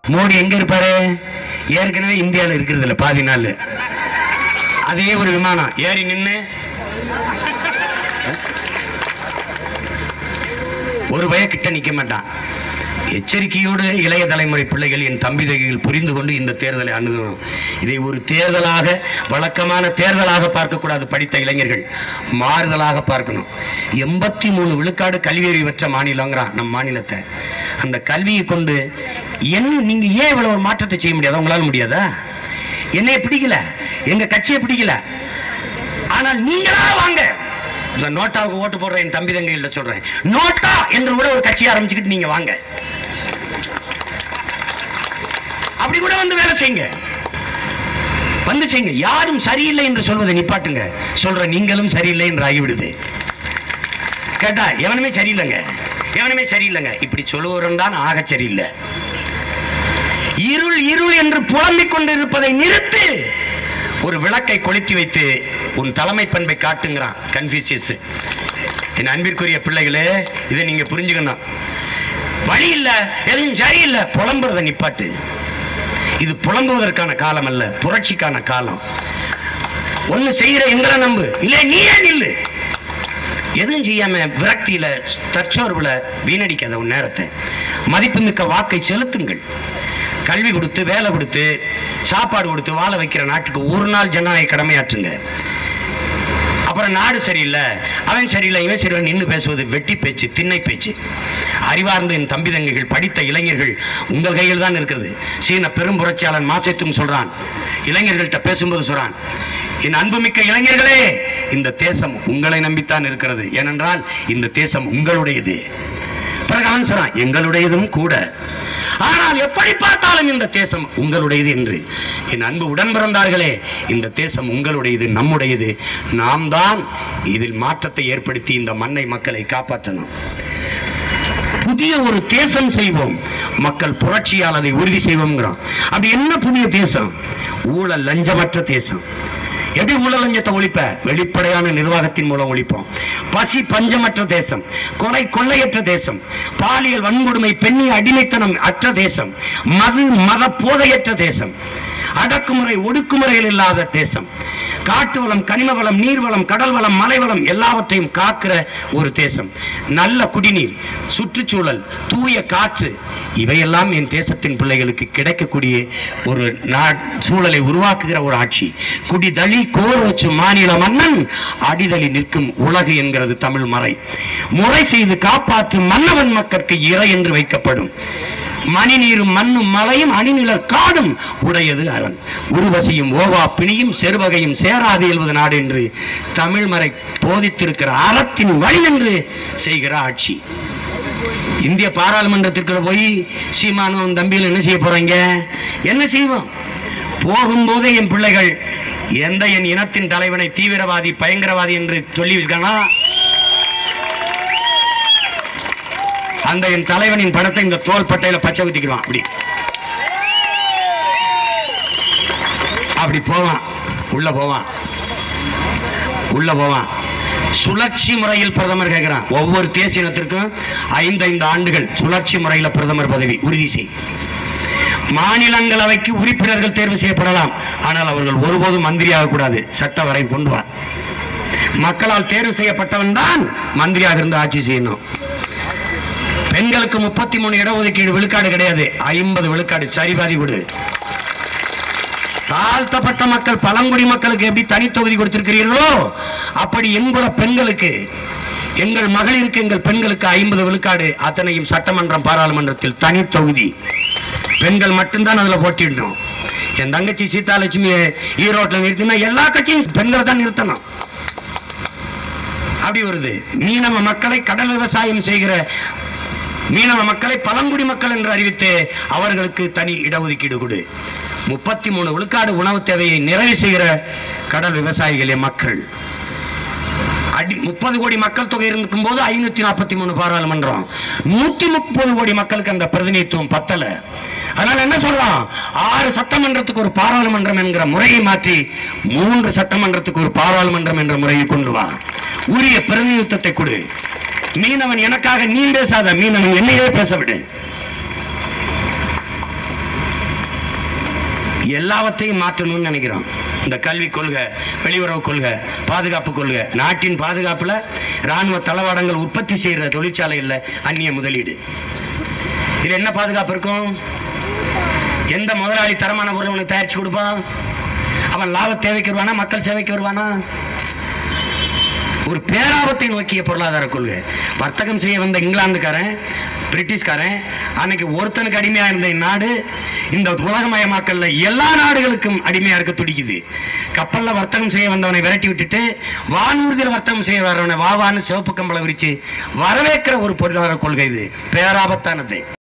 மோடி எங்க இருப்பாரு? ஏற்கனவே இந்தியாவில் இருக்கிறது இல்ல பாதி நாள். அதே ஒரு விமானம் ஏறி நின்று ஒரு பய கிட்ட நிக்க மாட்டான். எச்சரிக்கையோடு இளைய தலைமுறை பிள்ளைகள், என் தம்பி தகைகள் புரிந்து கொண்டு இந்த தேர்தலை அணுகணும். இதை ஒரு தேர்தலாக, வழக்கமான தேர்தலாக பார்க்கக்கூடாது. படித்த இளைஞர்கள் மாறுதலாக பார்க்கணும். 83 விழுக்காடு கல்வியறிவு பெற்ற மாநிலங்கிறான் நம் மாநிலத்தை. அந்த கல்வியை கொண்டு என்ன நீங்க ஏன் இவ்வளவு ஒரு மாற்றத்தை செய்ய முடியாதா? உங்களால முடியாதா? என்னைய பிடிக்கல, எங்க கட்சியை பிடிக்கல, ஆனால் நீங்களா வாங்க. இந்த நோட்டாவுக்கு ஓட்டு போடுற என் தம்பி தங்கைகள்ட்ட சொல்றேன், நோட்டா என்று கூட ஒரு கட்சியை ஆரம்பிச்சுக்கிட்டு நீங்க வாங்க. அப்படி கூட வந்து வேலை செய்யுங்க, வந்து செய்யுங்க. யாரும் சரியில்லை என்று சொல்வதை நிப்பாட்டுங்க. சொல்ற நீங்களும் சரியில்லை என்று ஆகிவிடுது. கேட்டா எவனுமே சரியில்லைங்க, எவனுமே சரியில்லைங்க இப்படி சொல்லுவோம் தான் ஆக சரியில்லை. இருள் இருள் என்று புலம்பிக் கொண்டிருப்பதை நிறுத்து. ஒரு விளக்கை கொளுத்தி வைத்து உன் தலைமை பண்பை காட்டுங்கிறான் கன்ஃபூசியஸ். என் அன்பிற்குரிய பிள்ளைகளே, இதை நீங்க புரிஞ்சுக்கணும். வழி இல்ல, எதுவும் சரியில்லை, புலம்புறதை நிப்பாட்டு. இது புலம்புவதற்கான காலம் அல்ல, புரட்சிக்கான காலம். ஒண்ணு செய்யற எங்களை நம்பு, இல்ல நீயே நில்லு. எதுவும் செய்யாம விரக்தியில, தற்சோர்வுல வீணடிக்காத உன் நேரத்தை. மதிப்புமிக்க வாக்கை செலுத்துங்கள். கல்வி கொடுத்து, வேலை கொடுத்து, சாப்பாடு கொடுத்து வாழ வைக்கிற நாட்டுக்கு ஒரு நாள் ஜனநாயக கடமையாற்றுங்க. அப்புறம் நாடு சரியில்லை, அவன் சரியில்லை, இவன் சரியில்லை நின்று பேசுவது வெட்டி பேச்சு, திண்ணை பேச்சு. அறிவார்ந்த என் தம்பி தங்கைகள், படித்த இளைஞர்கள் உங்கள் கையில் தான் இருக்கிறது. சீன பெரும் புரட்சியாளன் மாசேத்துங் சொல்றான், இளைஞர்கள்ட்ட பேசும்போது சொல்றான், என் அன்புமிக்க இளைஞர்களே, இந்த தேசம் உங்களை நம்பித்தான் இருக்கிறது. ஏனென்றால் இந்த தேசம் உங்களுடையது. பிறகு அவன் சொல்றான், எங்களுடையதும் கூட, ஆனால் எப்படி பார்த்தாலும் இந்த தேசம் உங்களுடையது என்று. என் அன்பு உடன் பிறந்தார்களே, இந்த தேசம் உங்களுடையது, நம்முடையது. நாம் தான் இதில் மாற்றத்தை ஏற்படுத்தி இந்த மண்ணை, மக்களை காப்பாற்றணும். புதிய ஒரு தேசம் செய்வோம், மக்கள் புரட்சியால் அதை உறுதி செய்வோம்ங்கிறோம். அப்படி என்ன புதிய தேசம்? ஊழல் லஞ்சமற்ற தேசம். எப்படி ஊழல் லஞ்சத்தை ஒழிப்ப? வெளிப்படையான நிர்வாகத்தின் மூலம் ஒழிப்போம். பசி பஞ்சமற்ற தேசம், கொலை கொள்ளையற்ற தேசம், பாலியல் வன்கொடுமை பெண்ணிய அடிமைத்தனம் அற்ற தேசம், மது மத போதையற்ற தேசம், அடக்குமுறை ஒடுக்குமுறைகள் இல்லாத தேசம், காட்டு வளம், கனிம வளம், நீர்வளம், கடல் வளம், மலைவளம் எல்லாவற்றையும் காக்கிற ஒரு தேசம், நல்ல குடிநீர், சுற்றுச்சூழல், தூய காற்று, இவையெல்லாம் என் தேசத்தின் பிள்ளைகளுக்கு கிடைக்கக்கூடிய ஒரு சூழலை உருவாக்குகிற ஒரு ஆட்சி. குடிதளி கோர் வச்சு மாநில மன்னன் அடிதளி நிற்கும் உலகு என்கிறது தமிழ் மறை. முறை செய்து காப்பாற்றும் மன்னவன் மக்களுக்கு இறை என்று வைக்கப்படும். மணிநீரும் மண்ணும் மலையும் அணிநிலர் காடும் உடையது அரண். உருவசியும் ஓவா பிணியும் செருவகையும் சேராது எழுவது நாடு என்று தமிழ் மறை போதித்திருக்கிற அறத்தின் வழி என்று செய்கிற ஆட்சி. இந்திய பாராளுமன்றத்திற்கு போய் சீமானும் தம்பியில் என்ன செய்ய போறீங்க? என்ன செய்வோம்? போகும்போதே என் பிள்ளைகள் எந்த என் இனத்தின் தலைவனை தீவிரவாதி பயங்கரவாதி என்று சொல்லியிருக்கானா, அந்த என் தலைவனின் படத்தை இந்த தோல் பட்டையில பச்சை ஊத்திக்குவான். அப்படி போவான், உள்ள போவான், உள்ள போவான். சுழற்சி முறையில் பிரதமர் கேட்கிறான். ஒவ்வொரு தேசிய இனத்திற்கும் 5 ஆண்டுகள் சுழற்சி முறையில் பிரதமர் பதவி உறுதி செய். மாநிலங்களவைக்கு உறுப்பினர்கள் தேர்வு செய்யப்படலாம், ஆனால் அவர்கள் ஒருபோதும் மந்திரியாக கூடாது. சட்ட வரை கொண்டு வா. மக்களால் தேர்வு செய்யப்பட்டவன் தான் மந்திரியாக இருந்து ஆட்சி செய்யணும். பெண்களுக்கு 33 இடஒதுக்கீடு விழுக்காடு கிடையாது, 50 விழுக்காடு சரிபாதி கொடு. தாழ்த்தப்பட்ட மக்கள், பழங்குடி மக்களுக்கு எப்படி தனி தொகுதி கொடுத்திருக்கிறீர்களோ அப்படி எங்குற பெண்களுக்கு, எங்கள் மகளிருக்கு, எங்கள் பெண்களுக்கு 50 விழுக்காடு, அத்தனையும் சட்டமன்றம் பாராளுமன்றத்தில் தனி தொகுதி. பெண்கள் மட்டும்தான் அதுல போட்டிடணும். என் தங்கச்சி சீதாலட்சுமி ஈரோட்டில் நிறுத்தினா எல்லா கட்சியும் பெண்களை தான் நிறுத்தணும். அப்படி வருது. மீனவ மக்களை கடல் விவசாயம் செய்கிற மீனவ மக்களை பழங்குடி மக்கள் என்று அறிவித்து அவர்களுக்கு தனி இடஒதுக்கீடு கொடு. 33 விழுக்காடு உணவு தேவையை நிறைவு செய்கிற கடல் விவசாயிகளே மக்கள். 30 கோடி மக்கள் தொகை இருக்கும் போது 543 பாராளுமன்றம், 130 கோடி மக்களுக்கு அந்த பிரதிநிதித்துவம் பத்தல. அதனால என்ன சொல்றான்? 6 சட்டமன்றத்துக்கு ஒரு பாராளுமன்றம் என்கிற முறையை மாற்றி 3 சட்டமன்றத்துக்கு ஒரு பாராளுமன்றம் என்ற முறையை கொண்டு வா. உரிய பிரதிநிதித்துவத்தை கொடு. மீனவன் எனக்காக நீ பேசாத, மீனவன் என்னையே பேச விடு. எல்லாவற்றையும் மாற்றணும்னு நினைக்கிறோம். இந்த கல்வி கொள்கை, வெளியுறவு கொள்கை, பாதுகாப்பு கொள்கை, நாட்டின் பாதுகாப்புல ராணுவ தளவாடங்கள் உற்பத்தி செய்யற தொழிற்சாலை இல்ல, அந்நிய முதலீடு. இதுல என்ன பாதுகாப்பு இருக்கும்? எந்த முதலாளி தரமான பொருள் உனக்கு தயாரிச்சு கொடுப்பான்? அவன் லாப தேவைக்கு வருவானா, மக்கள் சேவைக்கு வருவானா? ஒரு பேராபத்தை நோக்கிய பொருளாதார கொள்கை. வர்த்தகம் செய்ய வந்த இங்கிலாந்துக்காரன், பிரிட்டிஷ்காரன், அன்னைக்கு ஒருத்தனுக்கு அடிமையா இருந்த நாடு இந்த உலகமயமாக்கல்ல எல்லா நாடுகளுக்கும் அடிமையா இருக்க துடிக்குது. கப்பல்ல வர்த்தகம் செய்ய வந்தவனை விரட்டி விட்டுட்டு வானூர்தியில் வர்த்தகம் செய்ய வரவனை வாவான்னு சிவப்பு கம்பளை விரிச்சு வரவேற்கிற ஒரு பொருளாதார கொள்கை. இது பேராபத்தானது.